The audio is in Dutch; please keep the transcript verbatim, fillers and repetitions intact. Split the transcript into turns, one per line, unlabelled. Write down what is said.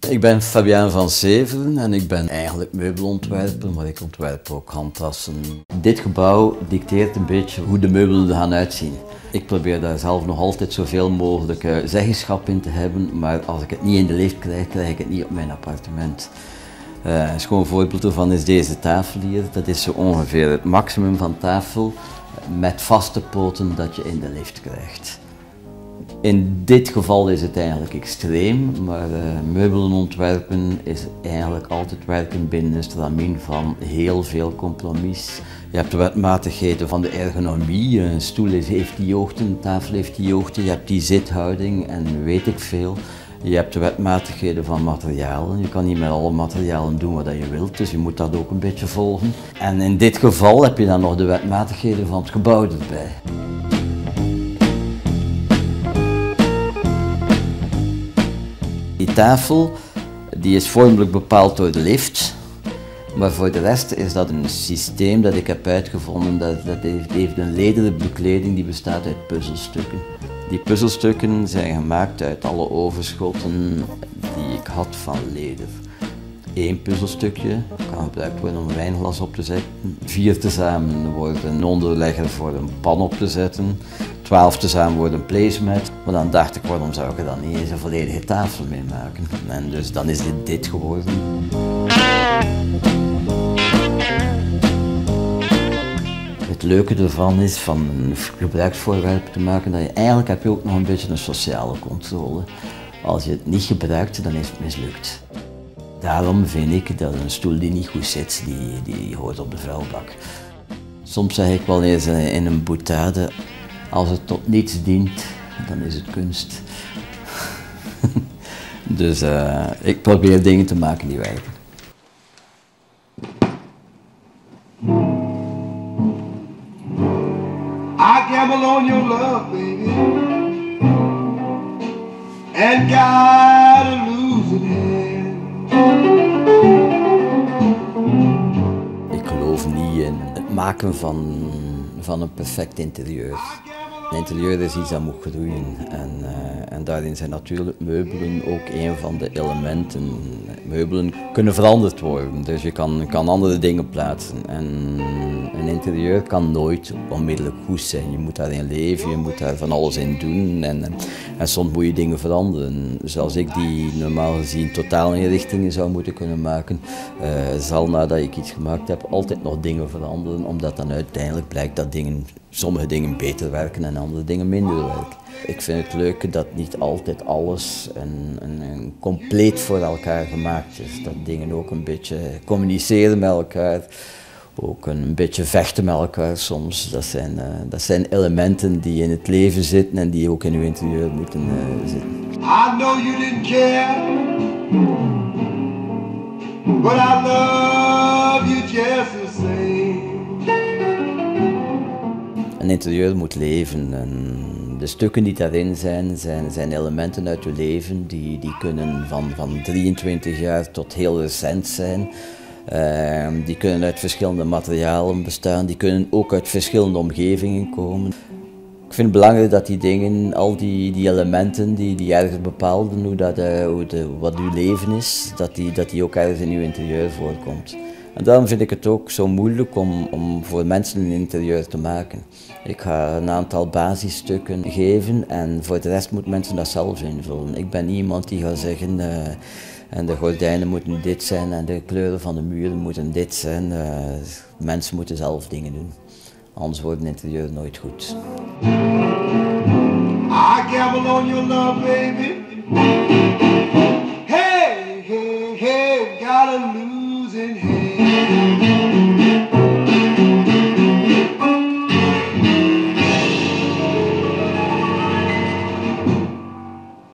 Ik ben Fabiaan van Severen en ik ben eigenlijk meubelontwerper, maar ik ontwerp ook handtassen. Dit gebouw dicteert een beetje hoe de meubelen er gaan uitzien. Ik probeer daar zelf nog altijd zoveel mogelijk uh, zeggenschap in te hebben, maar als ik het niet in de lift krijg, krijg ik het niet op mijn appartement. Uh, een schoon voorbeeld ervan is deze tafel hier. Dat is zo ongeveer het maximum van tafel met vaste poten dat je in de lift krijgt. In dit geval is het eigenlijk extreem, maar uh, meubelen ontwerpen is eigenlijk altijd werken binnen een stramien van heel veel compromis. Je hebt de wetmatigheden van de ergonomie, een stoel heeft die hoogte, een tafel heeft die hoogte, je hebt die zithouding en weet ik veel. Je hebt de wetmatigheden van materialen, je kan niet met alle materialen doen wat je wilt, dus je moet dat ook een beetje volgen. En in dit geval heb je dan nog de wetmatigheden van het gebouw erbij. Die tafel die is vormelijk bepaald door de lift, maar voor de rest is dat een systeem dat ik heb uitgevonden. Dat, dat heeft, heeft een lederen bekleding die bestaat uit puzzelstukken. Die puzzelstukken zijn gemaakt uit alle overschotten die ik had van leder. Eén puzzelstukje kan gebruikt worden om een wijnglas op te zetten. Vier tezamen worden een onderlegger voor een pan op te zetten. Twaalf tezamen worden een placemat. Maar dan dacht ik, waarom zou ik er dan niet eens een volledige tafel mee maken? En dus dan is dit dit geworden. Het leuke ervan is van een gebruiksvoorwerp te maken dat je eigenlijk heb je ook nog een beetje een sociale controle. Als je het niet gebruikt, dan is het mislukt. Daarom vind ik dat een stoel die niet goed zit, die, die hoort op de vuilbak. Soms zeg ik wel eens in een boutade, als het tot niets dient, dan is het kunst. Dus uh, ik probeer dingen te maken die werken.
I gamble on your love, baby, and got a losing hand.
Ik geloof niet in het maken van, van een perfect interieur. Een interieur is iets dat moet groeien en, uh, en daarin zijn natuurlijk meubelen ook een van de elementen. Meubelen kunnen veranderd worden, dus je kan, kan andere dingen plaatsen. En een interieur kan nooit onmiddellijk goed zijn. Je moet daarin leven, je moet daar van alles in doen en, en, en soms moet je dingen veranderen. Zoals ik die normaal gezien totaal inrichtingen zou moeten kunnen maken, uh, zal nadat ik iets gemaakt heb altijd nog dingen veranderen, omdat dan uiteindelijk blijkt dat dingen, sommige dingen beter werken en andere dingen minder werken. Ik vind het leuk dat niet altijd alles een, een, een compleet voor elkaar gemaakt is. Dat dingen ook een beetje communiceren met elkaar, ook een beetje vechten met elkaar soms. Dat zijn, uh, dat zijn elementen die in het leven zitten en die ook in uw interieur moeten uh, zitten.
I know you didn't care, but I love you just the same.
Een interieur moet leven en de stukken die daarin zijn, zijn, zijn elementen uit uw leven die, die kunnen van, van drieëntwintig jaar tot heel recent zijn. Uh, die kunnen uit verschillende materialen bestaan, die kunnen ook uit verschillende omgevingen komen. Ik vind het belangrijk dat die dingen, al die, die elementen die, die ergens bepalen hoe dat, uh, hoe de, wat uw leven is, dat die, dat die ook ergens in uw interieur voorkomt. En daarom vind ik het ook zo moeilijk om, om voor mensen een interieur te maken. Ik ga een aantal basisstukken geven en voor de rest moeten mensen dat zelf invullen. Ik ben niet iemand die gaat zeggen, uh, en de gordijnen moeten dit zijn en de kleuren van de muren moeten dit zijn. Uh, mensen moeten zelf dingen doen, anders wordt een interieur nooit goed.
I gamble on your love, baby.